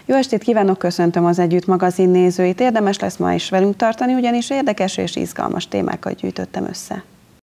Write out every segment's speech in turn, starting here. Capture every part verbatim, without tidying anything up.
Jó estét kívánok, köszöntöm az Együtt magazin nézőit. Érdemes lesz ma is velünk tartani, ugyanis érdekes és izgalmas témákat gyűjtöttem össze.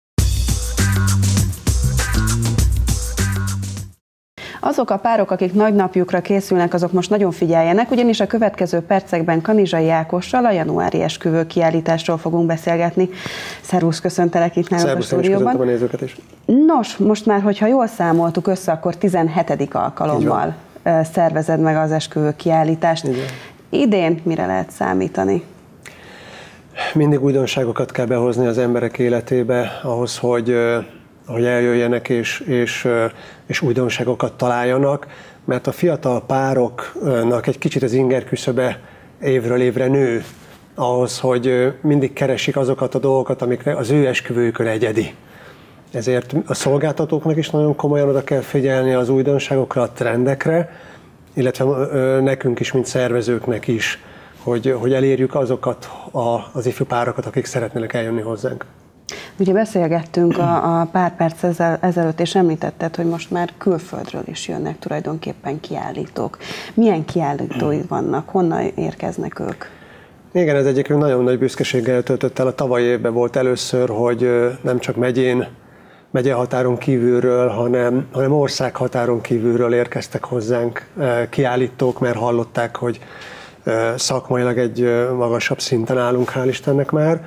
Azok a párok, akik nagynapjukra készülnek, azok most nagyon figyeljenek, ugyanis a következő percekben Kanizsai Ákossal a januári esküvő kiállításról fogunk beszélgetni. Szervusz, köszöntelek itt nálunk a stúdióban. A nézőket is. Nos, most már, hogyha jól számoltuk össze, akkor tizenhetedik alkalommal szervezed meg az esküvő kiállítást. Igen. Idén mire lehet számítani? Mindig újdonságokat kell behozni az emberek életébe ahhoz, hogy hogy eljöjjenek és, és, és újdonságokat találjanak, mert a fiatal pároknak egy kicsit az inger küszöbe évről évre nő ahhoz, hogy mindig keresik azokat a dolgokat, amikre az ő esküvőjükön egyedi. Ezért a szolgáltatóknak is nagyon komolyan oda kell figyelni az újdonságokra, a trendekre, illetve nekünk is, mint szervezőknek is, hogy, hogy elérjük azokat az ifjú párokat, akik szeretnének eljönni hozzánk. Ugye beszélgettünk a, a pár perc ezzel, ezelőtt, és említetted, hogy most már külföldről is jönnek tulajdonképpen kiállítók. Milyen kiállítóid vannak? Honnan érkeznek ők? Igen, ez egyébként nagyon nagy büszkeséggel töltött el. A tavalyi évben volt először, hogy nem csak megyén, megyehatáron kívülről, hanem, hanem országhatáron kívülről érkeztek hozzánk kiállítók, mert hallották, hogy szakmailag egy magasabb szinten állunk, hál' Istennek már.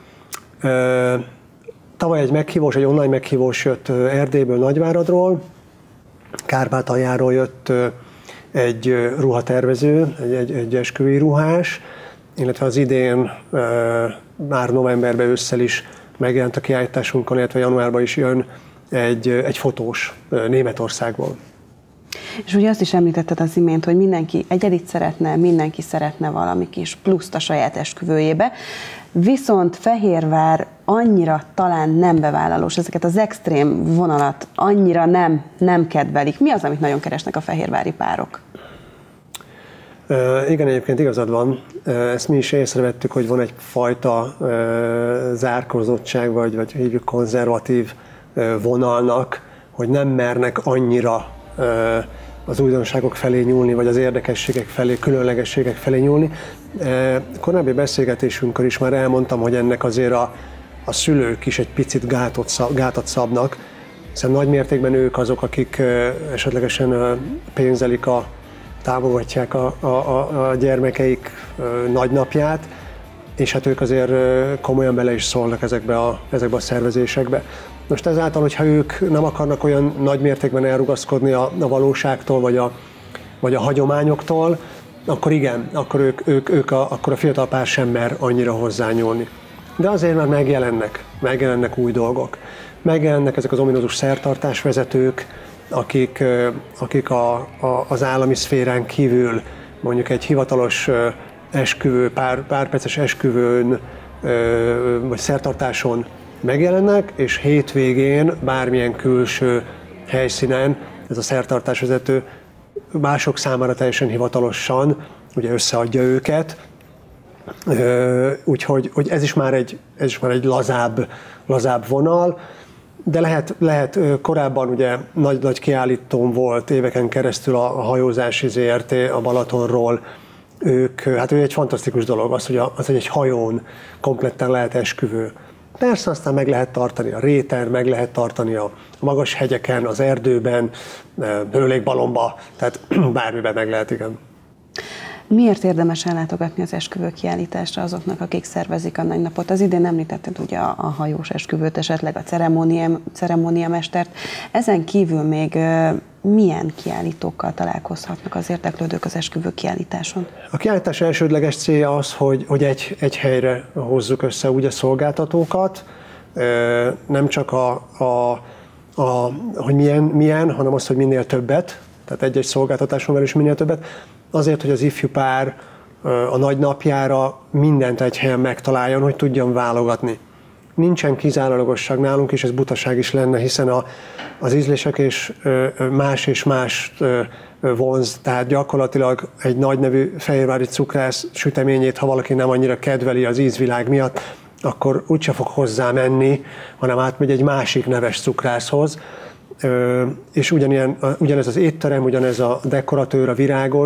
Tavaly egy meghívós, egy online meghívós jött Erdélyből, Nagyváradról, Kárpátaljáról jött egy ruhatervező, egy, egy, egy esküvői ruhás, illetve az idén már novemberben, ősszel is megjelent a kiállításunkon, illetve januárban is jön egy, egy fotós Németországból. És ugye azt is említetted az imént, hogy mindenki egyedit szeretne, mindenki szeretne valami kis pluszt a saját esküvőjébe, viszont Fehérvár annyira talán nem bevállalós, ezeket az extrém vonalat annyira nem, nem kedvelik. Mi az, amit nagyon keresnek a fehérvári párok? Uh, igen, egyébként igazad van. Uh, ezt mi is észrevettük, hogy van egyfajta uh, zárkózottság, vagy, vagy hívjuk konzervatív uh, vonalnak, hogy nem mernek annyira uh, az újdonságok felé nyúlni, vagy az érdekességek felé, különlegességek felé nyúlni. Korábbi beszélgetésünkön is már elmondtam, hogy ennek azért a, a szülők is egy picit gátot, szab, gátat szabnak, hiszen nagy mértékben ők azok, akik esetlegesen pénzelik, a, támogatják a, a, a, a gyermekeik nagynapját, és hát ők azért komolyan bele is szólnak ezekbe a, ezekbe a szervezésekbe. Most ezáltal, hogyha ők nem akarnak olyan nagy mértékben elrugaszkodni a, a valóságtól, vagy a, vagy a hagyományoktól, akkor igen, akkor ők, ők, ők a, akkor a fiatal pár sem mer annyira hozzányúlni. De azért már megjelennek, megjelennek új dolgok. Megjelennek ezek az ominózus szertartásvezetők, akik, akik a, a, az állami szférán kívül mondjuk egy hivatalos esküvő, pár, pár perces esküvőn vagy szertartáson megjelennek, és hétvégén bármilyen külső helyszínen ez a szertartásvezető mások számára teljesen hivatalosan ugye összeadja őket. Úgyhogy hogy ez is már egy, ez is már egy lazább, lazább vonal, de lehet, lehet korábban ugye nagy-nagy kiállítón volt éveken keresztül a hajózási zé er té a Balatonról. Ők, hát ő egy fantasztikus dolog az, hogy, a, az, hogy egy hajón kompletten lehet esküvő. Persze aztán meg lehet tartani a réten, meg lehet tartani a magas hegyeken, az erdőben, hőlékbalomba, tehát bármiben meg lehet, igen. Miért érdemes ellátogatni az esküvő kiállításra azoknak, akik szervezik a nagy napot? Az idén említetted ugye a, a hajós esküvőt, esetleg a ceremóniamestert. Ezen kívül még milyen kiállítókkal találkozhatnak az érdeklődők az esküvő kiállításon? A kiállítás elsődleges célja az, hogy, hogy egy, egy helyre hozzuk össze úgy a szolgáltatókat, nem csak a, a, a hogy milyen, milyen, hanem az, hogy minél többet, tehát egy-egy szolgáltatáson belül is minél többet, azért, hogy az ifjú pár a nagy napjára mindent egy helyen megtaláljon, hogy tudjon válogatni. Nincsen kizárólagosság nálunk, és ez butaság is lenne, hiszen a, az ízlések és más és más vonz, tehát gyakorlatilag egy nagy nevű fehérvári cukrász süteményét, ha valaki nem annyira kedveli az ízvilág miatt, akkor úgyse fog hozzá menni, hanem átmegy egy másik neves cukrászhoz. És ugyanilyen, ugyanez az étterem, ugyanez a dekoratőr, a virágos,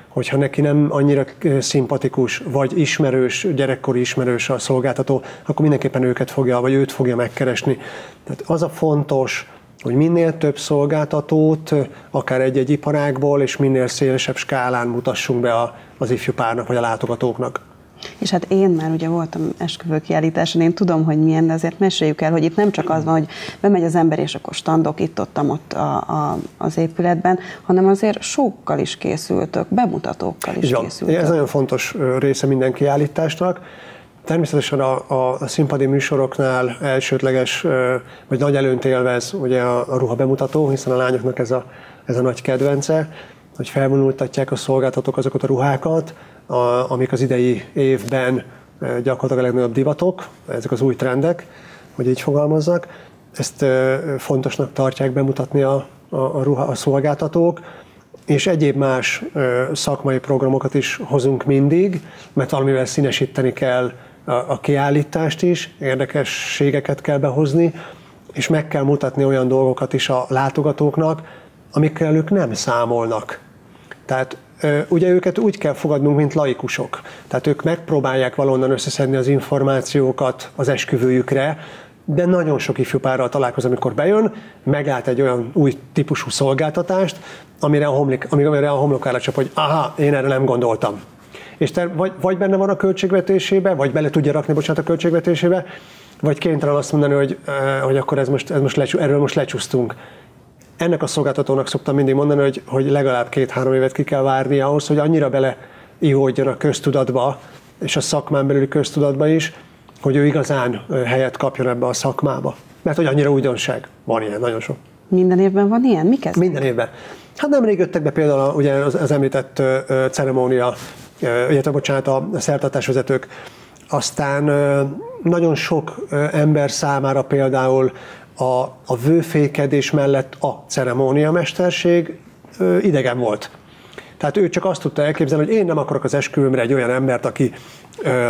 hogyha neki nem annyira szimpatikus, vagy ismerős, gyerekkori ismerős a szolgáltató, akkor mindenképpen őket fogja, vagy őt fogja megkeresni. Tehát az a fontos, hogy minél több szolgáltatót, akár egy-egy iparágból, és minél szélesebb skálán mutassunk be az ifjú párnak, vagy a látogatóknak. És hát én már ugye voltam esküvőkiállításon, én tudom, hogy milyen, de azért meséljük el, hogy itt nem csak az van, hogy bemegy az ember, és akkor standok itt-ott ott a, a, az épületben, hanem azért show-kkal is készültök, bemutatókkal is ja, készültök. Ez nagyon fontos része minden kiállításnak. Természetesen a, a, a színpadi műsoroknál elsődleges, vagy nagy előnyt élvez ugye a, a ruha bemutató, hiszen a lányoknak ez a, ez a nagy kedvence, hogy felvonultatják a szolgáltatók azokat a ruhákat, a, amik az idei évben gyakorlatilag a legnagyobb divatok, ezek az új trendek, hogy így fogalmazzak. Ezt fontosnak tartják bemutatni a, a, a, ruha, a szolgáltatók, és egyéb más szakmai programokat is hozunk mindig, mert valamivel színesíteni kell a, a kiállítást is, érdekességeket kell behozni, és meg kell mutatni olyan dolgokat is a látogatóknak, amikkel ők nem számolnak. Tehát ugye őket úgy kell fogadnunk, mint laikusok. Tehát ők megpróbálják valonnan összeszedni az információkat az esküvőjükre, de nagyon sok ifjú párral találkoz, amikor bejön, meglát egy olyan új típusú szolgáltatást, amire a, homlik, amire a homlokára csap, hogy aha, én erre nem gondoltam. És te vagy, vagy benne van a költségvetésébe, vagy bele tudja rakni, bocsánat, a költségvetésébe, vagy kénytelen azt mondani, hogy, hogy akkor ez most, ez most lecsú, erről most lecsúsztunk. Ennek a szolgáltatónak szoktam mindig mondani, hogy, hogy legalább két-három évet ki kell várni ahhoz, hogy annyira beleivódjon a köztudatba, és a szakmán belüli köztudatba is, hogy ő igazán helyet kapjon ebbe a szakmába. Mert hogy annyira újdonság. Van ilyen, nagyon sok. Minden évben van ilyen? Mi kezd? Minden évben. Hát nemrég jöttek be például a, ugye az, az említett uh, ceremónia, uh, illetve bocsánat, a szertartásvezetők. Aztán uh, nagyon sok uh, ember számára például a, a vőfékedés mellett a ceremóniamesterség uh, idegen volt. Tehát ő csak azt tudta elképzelni, hogy én nem akarok az esküvőmre egy olyan embert, aki uh,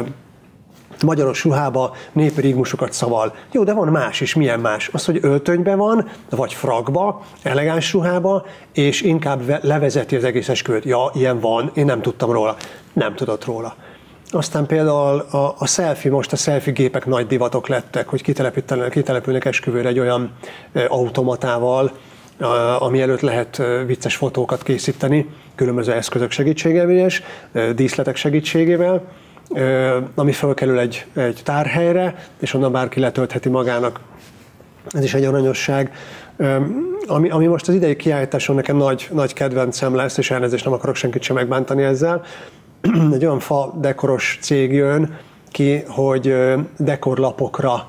magyaros ruhába népi rigmusokat szaval. Jó, de van más is. Milyen más? Az, hogy öltönyben van, vagy frakba, elegáns ruhába, és inkább levezeti az egész esküvőt. Ja, ilyen van, én nem tudtam róla. Nem tudott róla. Aztán például a, a selfie, most a selfie gépek nagy divatok lettek, hogy kitelepülnek esküvőre egy olyan automatával, ami előtt lehet vicces fotókat készíteni, különböző eszközök segítségével és díszletek segítségével, ami felkerül egy, egy tárhelyre, és onnan bárki letöltheti magának. Ez is egy aranyosság. Ami, ami most az idei kiállításon nekem nagy, nagy kedvencem lesz, és elnézést, nem akarok senkit sem megbántani ezzel. Egy olyan fa dekoros cég jön ki, hogy dekorlapokra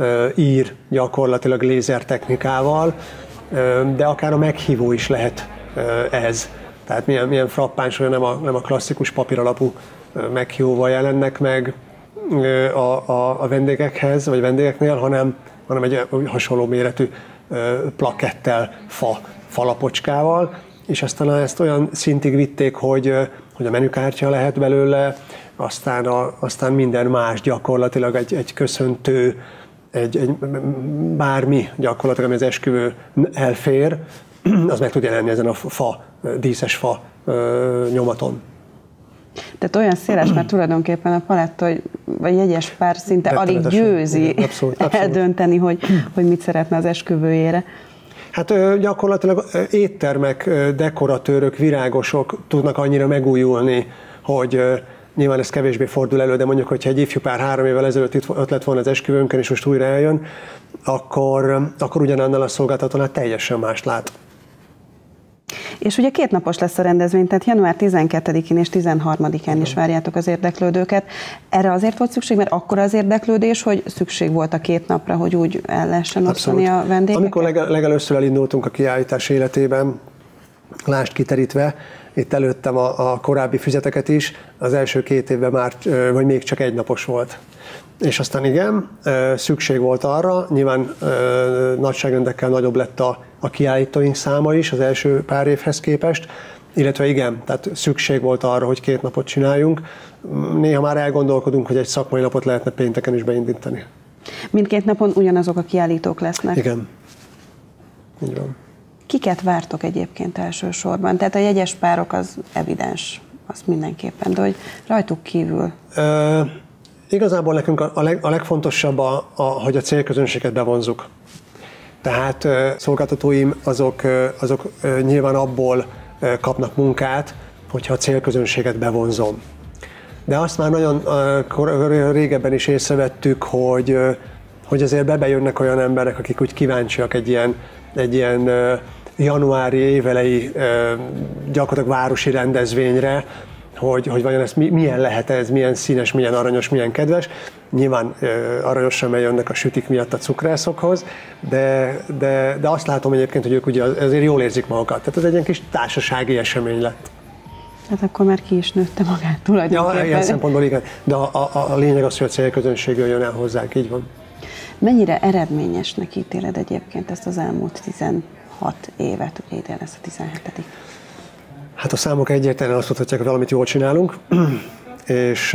ír gyakorlatilag lézertechnikával, de akár a meghívó is lehet ez. Tehát milyen, milyen frappáns, hogy nem a, nem a klasszikus papíralapú meghívóval jelennek meg a, a, a vendégekhez, vagy vendégeknél, hanem, hanem egy hasonló méretű plakettel, fa, falapocskával, és aztán ezt olyan szintig vitték, hogy, hogy a menükártya lehet belőle, aztán, a, aztán minden más gyakorlatilag egy, egy köszöntő, egy, egy bármi gyakorlatilag, ami az esküvő elfér, az meg tud jelenni ezen a fa, díszes fa nyomaton. Tehát olyan széles, mert tulajdonképpen a paletta, vagy jegyes pár szinte alig győzi abszolút, abszolút. eldönteni, hogy, hogy mit szeretne az esküvőjére. Hát gyakorlatilag éttermek, dekoratőrök, virágosok tudnak annyira megújulni, hogy nyilván ez kevésbé fordul elő, de mondjuk, hogyha egy ifjú pár három évvel ezelőtt itt ott lett volna az esküvőnkön, és most újra eljön, akkor, akkor ugyanannál a szolgáltatónál teljesen mást lát. És ugye két napos lesz a rendezvény, tehát január tizenkettedikén és tizenharmadikán is várjátok az érdeklődőket. Erre azért volt szükség, mert akkora az érdeklődés, hogy szükség volt a két napra, hogy úgy el lehessen osztani a vendégeket? Amikor leg, legelőször elindultunk a kiállítás életében, lásd kiterítve, itt előttem a, a korábbi füzeteket is, az első két évben már, vagy még csak egy napos volt. És aztán igen, szükség volt arra, nyilván nagyságrendekkel nagyobb lett a, a kiállítóink száma is az első pár évhez képest, illetve igen, tehát szükség volt arra, hogy két napot csináljunk. Néha már elgondolkodunk, hogy egy szakmai napot lehetne pénteken is beindítani. Mindkét napon ugyanazok a kiállítók lesznek? Igen. Így van. Kiket vártok egyébként elsősorban? Tehát a jegyes párok az evidens, az mindenképpen, de hogy rajtuk kívül. Ö, igazából nekünk a, leg, a legfontosabb, a, a, hogy a célközönséget bevonzuk. Tehát ö, szolgáltatóim azok, ö, azok ö, nyilván abból ö, kapnak munkát, hogyha a célközönséget bevonzom. De azt már nagyon ö, régebben is észrevettük, hogy, ö, hogy azért bebejönnek olyan emberek, akik úgy kíváncsiak egy ilyen, egy ilyen ö, januári évelei ö, gyakorlatilag városi rendezvényre, hogy, hogy vajon ez milyen lehet ez, milyen színes, milyen aranyos, milyen kedves. Nyilván ö, aranyosan, mert jönnek a sütik miatt a cukrászokhoz, de, de, de azt látom egyébként, hogy ők ugye azért jól érzik magukat. Tehát ez egy ilyen kis társasági esemény lett. Hát akkor már ki is nőtte magát tulajdonképpen. Ja, ilyen szempontból igen, de a, a, a lényeg az, hogy a célközönség jön el hozzánk, így van. Mennyire eredményesnek ítéled egyébként ezt az elmúlt tizenhat évet, ugye ide lesz a tizenhetedik? Hát a számok egyértelműen azt mutatják, hogy valamit jól csinálunk, és,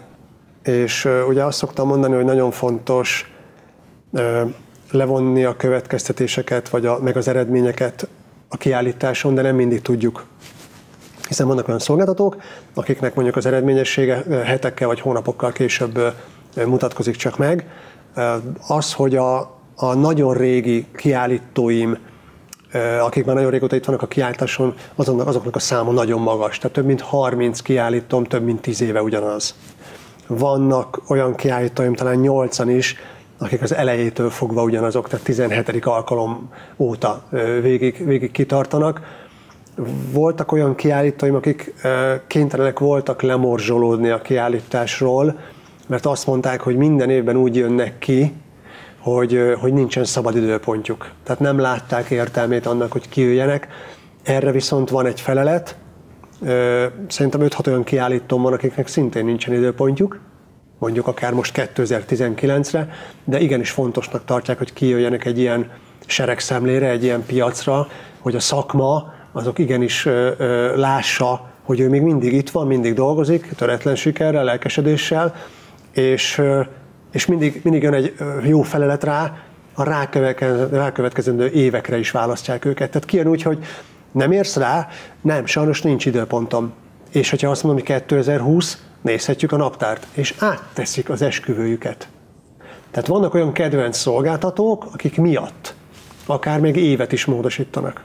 és ugye azt szoktam mondani, hogy nagyon fontos levonni a következtetéseket, vagy a, meg az eredményeket a kiállításon, de nem mindig tudjuk. Hiszen vannak olyan szolgáltatók, akiknek mondjuk az eredményessége hetekkel vagy hónapokkal később mutatkozik csak meg. Az, hogy a, a nagyon régi kiállítóim, akik már nagyon régóta itt vannak a kiállításon, azonnak, azoknak a száma nagyon magas. Tehát több mint harminc kiállítom, több mint tíz éve ugyanaz. Vannak olyan kiállítóim, talán nyolcan is, akik az elejétől fogva ugyanazok, tehát tizenhetedik alkalom óta végig, végig kitartanak. Voltak olyan kiállítóim, akik kénytelenek voltak lemorzsolódni a kiállításról, mert azt mondták, hogy minden évben úgy jönnek ki, hogy, hogy nincsen szabad időpontjuk. Tehát nem látták értelmét annak, hogy kijöjjenek. Erre viszont van egy felelet. Szerintem öt-hat olyan kiállítóm van, akiknek szintén nincsen időpontjuk, mondjuk akár most kétezer-tizenkilencre, de igenis fontosnak tartják, hogy kijöjjenek egy ilyen seregszemlére, egy ilyen piacra, hogy a szakma azok igenis ö, ö, lássa, hogy ő még mindig itt van, mindig dolgozik, töretlen sikerrel, lelkesedéssel, és, ö, és mindig, mindig jön egy jó felelet rá, a rákövetkezendő évekre is választják őket. Tehát kijön úgy, hogy nem érsz rá, nem, sajnos nincs időpontom. És hogyha azt mondom, hogy kétezer-húsz, nézhetjük a naptárt, és átteszik az esküvőjüket. Tehát vannak olyan kedvenc szolgáltatók, akik miatt akár még évet is módosítanak.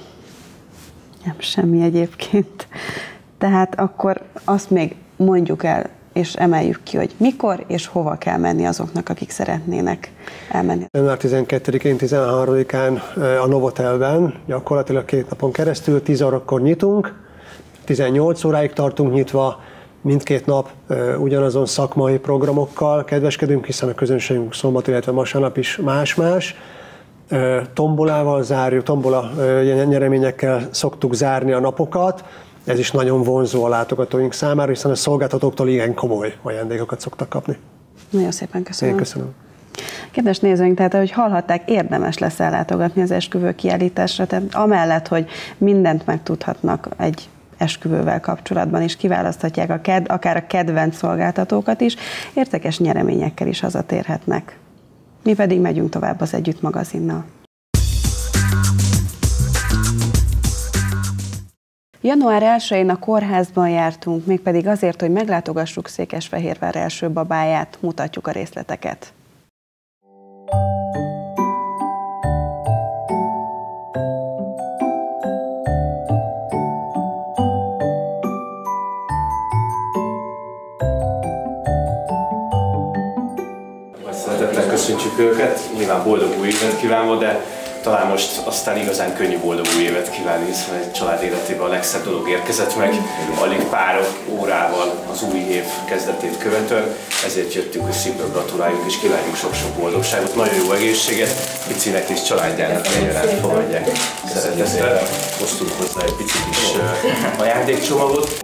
Nem semmi egyébként. Tehát akkor azt még mondjuk el, és emeljük ki, hogy mikor és hova kell menni azoknak, akik szeretnének elmenni. január tizenkettedikén, tizenharmadikán a Novotelben, gyakorlatilag két napon keresztül, tíz órakor nyitunk, tizennyolc óráig tartunk nyitva, mindkét nap ugyanazon szakmai programokkal kedveskedünk, hiszen a közönségünk szombat, illetve vasárnap is más-más. Tombolával zárjuk, tombola nyereményekkel szoktuk zárni a napokat. Ez is nagyon vonzó a látogatóink számára, hiszen a szolgáltatóktól igen komoly ajándékokat szoktak kapni. Nagyon szépen köszönöm. Én köszönöm. Kedves nézőink, tehát ahogy hallhatták, érdemes lesz ellátogatni az esküvő kiállításra, tehát amellett, hogy mindent megtudhatnak egy esküvővel kapcsolatban, és kiválaszthatják a ked, akár a kedvenc szolgáltatókat is, értékes nyereményekkel is hazatérhetnek. Mi pedig megyünk tovább az Együtt magazinnal. január elsején a kórházban jártunk, mégpedig azért, hogy meglátogassuk Székesfehérvár első babáját, mutatjuk a részleteket. Szeretettel köszöntjük őket, nyilván boldog új évet kívánva, de talán most aztán igazán könnyű boldog új évet kívánni, hiszen egy család életében a legszebb dolog érkezett meg, alig pár órával az új év kezdetét követően, ezért jöttünk, hogy szívből gratuláljunk és kívánjuk sok-sok boldogságot, nagyon jó egészséget, Picinek és családjának egyaránt fogadják szeretettel. Hoztunk hozzá egy pici kis ajándékcsomagot.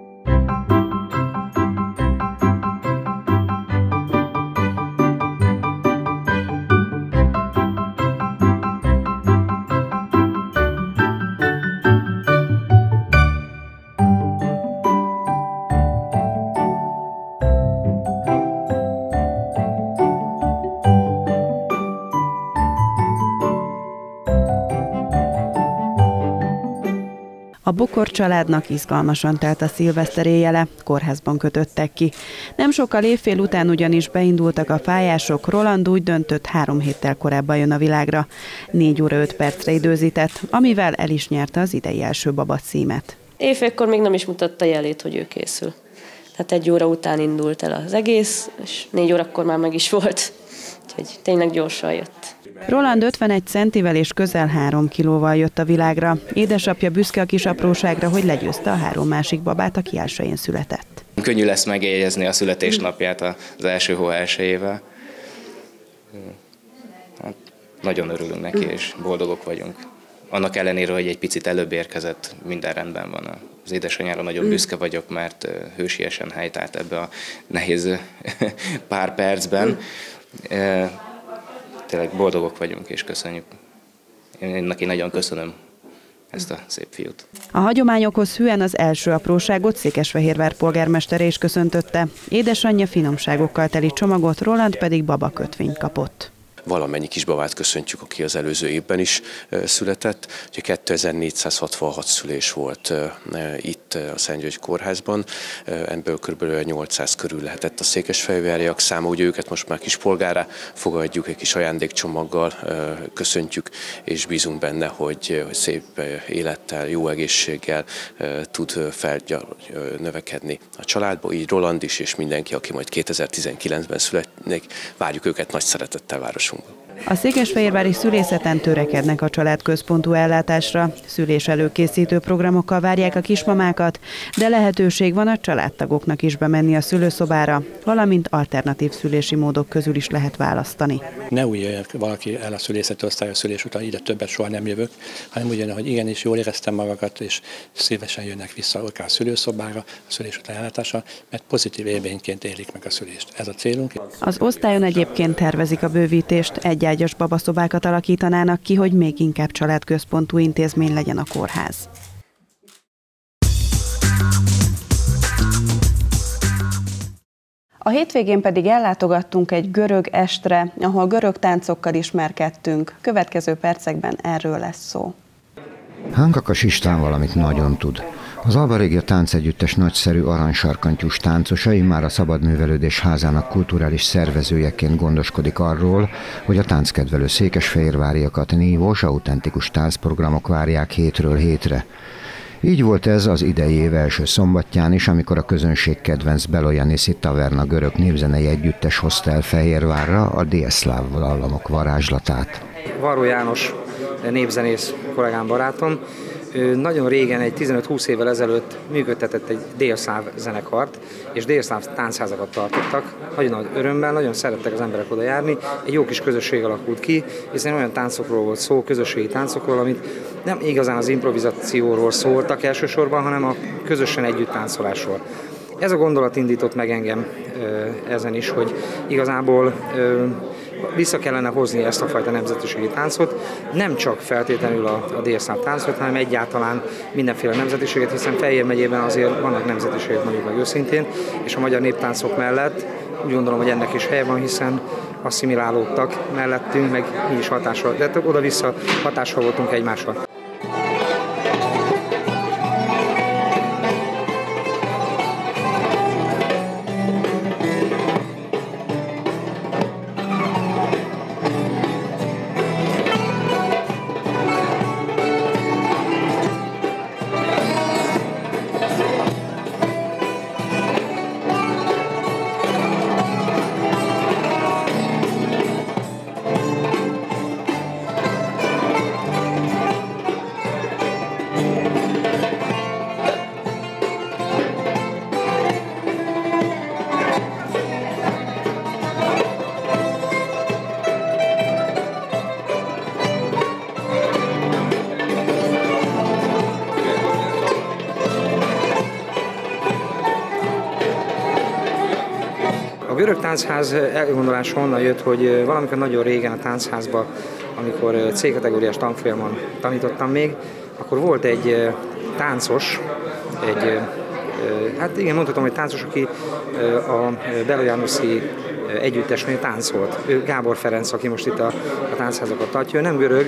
A Bokor családnak izgalmasan telt a szilveszter éjjele, kórházban kötöttek ki. Nem sokkal évfél után ugyanis beindultak a fájások, Roland úgy döntött, három héttel korábban jön a világra. négy óra öt percre időzített, amivel el is nyerte az idei első baba címet. Évfélkor még nem is mutatta jelét, hogy ő készül. Tehát egy óra után indult el az egész, és négy órakor már meg is volt. Úgyhogy tényleg gyorsan jött. Roland ötvenegy centivel és közel három kilóval jött a világra. Édesapja büszke a kis apróságra, hogy legyőzte a három másik babát, aki elsőjén született. Könnyű lesz megjegyezni a születésnapját az első hó elsőjével. Hát, nagyon örülünk neki, és boldogok vagyunk. Annak ellenére, hogy egy picit előbb érkezett, minden rendben van. Az édesanyára nagyon büszke vagyok, mert hősiesen helytált ebbe a nehéz pár percben. Tényleg boldogok vagyunk, és köszönjük. Én neki nagyon köszönöm ezt a szép fiút. A hagyományokhoz hűen az első apróságot Székesfehérvár polgármestere is köszöntötte. Édesanyja finomságokkal teli csomagot, Roland pedig babakötvényt kapott. Valamennyi kisbabát köszöntjük, aki az előző évben is született. Ugye kétezer-négyszázhatvanhat szülés volt itt a Szentgyörgyi kórházban, ebből kb. nyolcszáz körül lehetett a székesfehérváriak száma. Ugye őket most már kispolgárá fogadjuk, egy kis ajándékcsomaggal köszöntjük, és bízunk benne, hogy, hogy szép élettel, jó egészséggel tud felnövekedni a családba. Így Roland is, és mindenki, aki majd kétezer-tizenkilencben születnek, várjuk őket nagy szeretettel városunkban. A székesfehérvári szülészeten törekednek a családközpontú ellátásra. Szülés előkészítő programokkal várják a kismamákat, de lehetőség van a családtagoknak is bemenni a szülőszobára, valamint alternatív szülési módok közül is lehet választani. Ne úgy jöjjön valaki el a szülészeti osztály a szülés után, ide többet soha nem jövök, hanem úgy jön, hogy igenis jól éreztem magamat, és szívesen jönnek vissza akár a szülőszobára, a szülés után ellátásra, mert pozitív élményként élik meg a szülést. Ez a célunk. Az osztályon egyébként tervezik a bővítést, egyágyas babaszobákat alakítanának ki, hogy még inkább családközpontú intézmény legyen a kórház. A hétvégén pedig ellátogattunk egy görög estre, ahol görög táncokkal ismerkedtünk. Következő percekben erről lesz szó. Hánkakas István valamit nagyon tud. Az Alba Regia táncegyüttes nagyszerű aranysarkantyús táncosai már a Szabadművelődés Házának kulturális szervezőjeként gondoskodik arról, hogy a tánckedvelő székesfehérváriakat nívós, autentikus táncprogramok várják hétről hétre. Így volt ez az idei év első szombatján is, amikor a közönség kedvenc Beloyaniszi Taverna görög népzenei együttes hozta el Fehérvárra a délszláv dallamok varázslatát. Varró János népzenész kollégám, barátom, ő nagyon régen, egy tizenöt-húsz évvel ezelőtt működtetett egy délszláv zenekart, és délszláv táncházakat tartottak. Nagyon nagy örömmel, nagyon szerettek az emberek oda járni. Egy jó kis közösség alakult ki, hiszen olyan táncokról volt szó, közösségi táncokról, amit nem igazán az improvizációról szóltak elsősorban, hanem a közösen együtt táncolásról. Ez a gondolat indított meg engem ezen is, hogy igazából vissza kellene hozni ezt a fajta nemzetiségi táncot, nem csak feltétlenül a, a délszláv táncot, hanem egyáltalán mindenféle nemzetiséget, hiszen Fejér megyében azért vannak nemzetiségek, mondjuk meg őszintén, és a magyar néptáncok mellett úgy gondolom, hogy ennek is helye van, hiszen asszimilálódtak mellettünk, meg mi is hatással, de oda-vissza hatással voltunk egymásra. A görög táncház elgondolása onnan jött, hogy valamikor nagyon régen a táncházban, amikor C-kategóriás tanfolyamon tanítottam még, akkor volt egy táncos, egy, hát igen, mondhatom, hogy táncos, aki a Beloyaniszi együttesnél táncolt. Ő Gábor Ferenc, aki most itt a, a táncházakot tartja. Ő nem görög,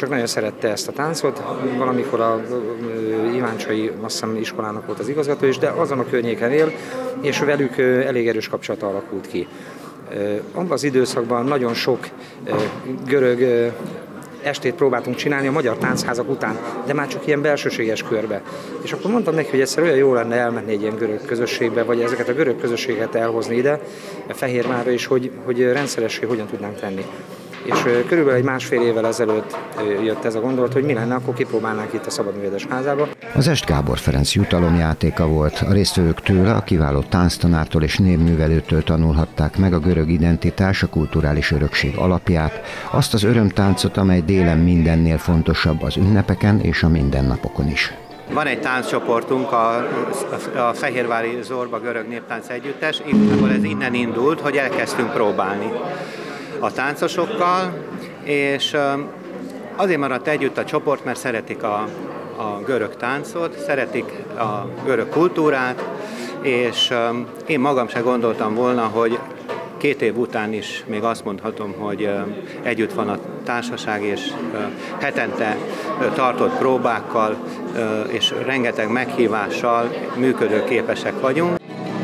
csak nagyon szerette ezt a táncot. Valamikor a Iváncsai, azt hiszem, iskolának volt az igazgató is, de azon a környéken él, és velük elég erős kapcsolat alakult ki. Abban az időszakban nagyon sok görög estét próbáltunk csinálni a magyar táncházak után, de már csak ilyen belsőséges körbe. És akkor mondtam neki, hogy egyszer olyan jó lenne elmenni egy ilyen görög közösségbe, vagy ezeket a görög közösséget elhozni ide, Fehérvárra, és hogy, hogy rendszeressé hogyan tudnánk tenni. És körülbelül egy másfél évvel ezelőtt jött ez a gondolat, hogy mi lenne, akkor kipróbálnánk itt a Szabadművelődés Házába. Az est Gábor Ferenc jutalomjátéka volt. A résztvevők tőle, a kiváló tánctanártól és névművelőtől tanulhatták meg a görög identitás, a kulturális örökség alapját, azt az örömtáncot, amely délen mindennél fontosabb az ünnepeken és a mindennapokon is. Van egy tánccsoportunk, a, a Fehérvári Zorba Görög Néptánc Együttes, igazából ez innen indult, hogy elkezdtünk próbálni a táncosokkal, és azért maradt együtt a csoport, mert szeretik a, a görög táncot, szeretik a görög kultúrát, és én magam se gondoltam volna, hogy két év után is még azt mondhatom, hogy együtt van a társaság, és hetente tartott próbákkal és rengeteg meghívással működőképesek vagyunk.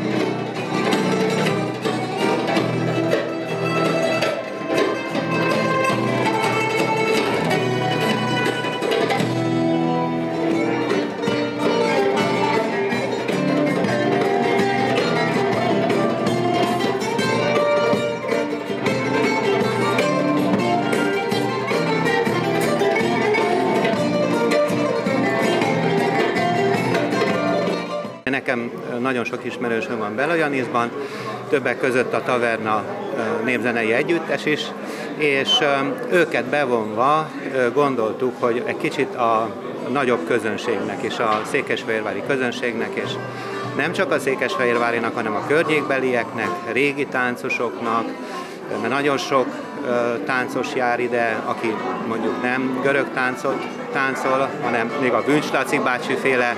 Nekem nagyon sok ismerősöm van Belajanicban, többek között a Taverna népzenei együttes is, és őket bevonva gondoltuk, hogy egy kicsit a nagyobb közönségnek és a székesfehérvári közönségnek, és nem csak a székesfehérvárinak, hanem a környékbelieknek, régi táncosoknak, mert nagyon sok táncos jár ide, aki mondjuk nem görög táncot táncol, hanem még a Büncs Laci bácsi féle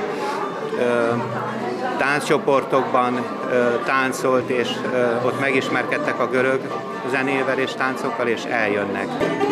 tánccsoportokban táncolt, és ott megismerkedtek a görög zenével és táncokkal, és eljönnek.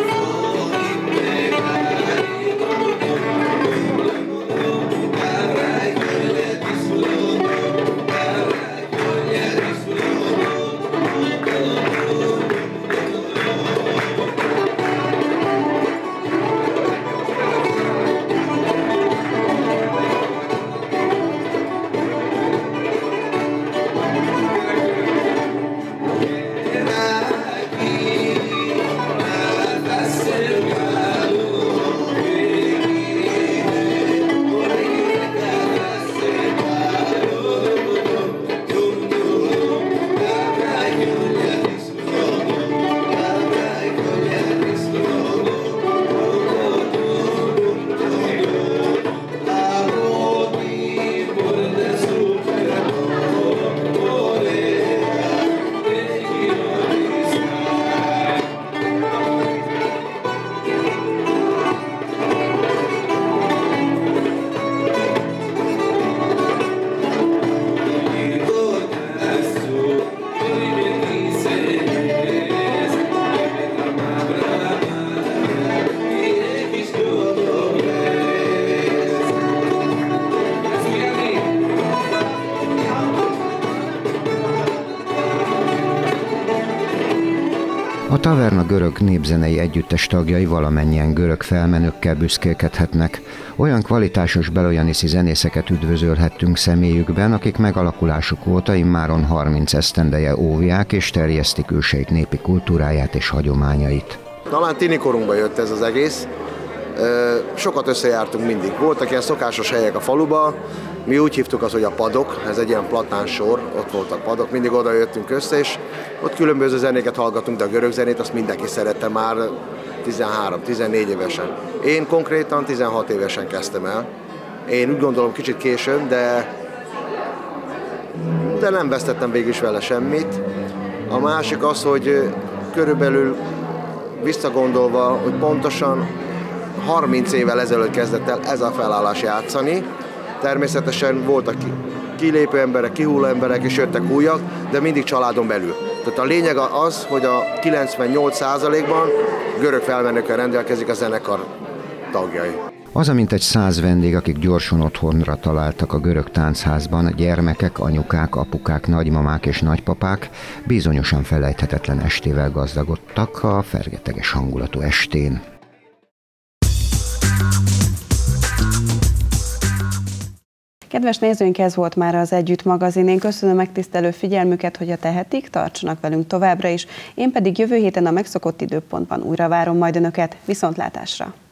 A Taverna görög népzenei együttes tagjai valamennyien görög felmenőkkel büszkélkedhetnek. Olyan kvalitásos belojaniszi zenészeket üdvözölhettünk személyükben, akik megalakulásuk óta immáron harminc esztendeje óvják és terjesztik őseik népi kultúráját és hagyományait. Talán tinikorunkba jött ez az egész. Sokat összejártunk mindig. Voltak ilyen szokásos helyek a faluba, mi úgy hívtuk azt, hogy a padok, ez egy ilyen platánsor, ott voltak padok, mindig oda jöttünk össze, és ott különböző zenéket hallgatunk, de a görög zenét azt mindenki szerette már tizenhárom-tizennégy évesen. Én konkrétan tizenhat évesen kezdtem el. Én úgy gondolom kicsit későn, de, de nem vesztettem végül is vele semmit. A másik az, hogy körülbelül visszagondolva, hogy pontosan harminc évvel ezelőtt kezdett el ez a felállás játszani. Természetesen voltak kilépő emberek, kihulló emberek, és jöttek újak, de mindig családon belül. Tehát a lényeg az, hogy a kilencvennyolc százalékban görög felmenőkkel rendelkezik a zenekar. tagjai. Az a mintegy száz vendég, akik gyorsan otthonra találtak a görög táncházban, gyermekek, anyukák, apukák, nagymamák és nagypapák bizonyosan felejthetetlen estével gazdagodtak a fergeteges hangulatú estén. Kedves nézőink, ez volt már az Együtt magazin. Én köszönöm megtisztelő figyelmüket, hogy a tehetik, tartsanak velünk továbbra is. Én pedig jövő héten a megszokott időpontban újra várom majd Önöket. Viszontlátásra!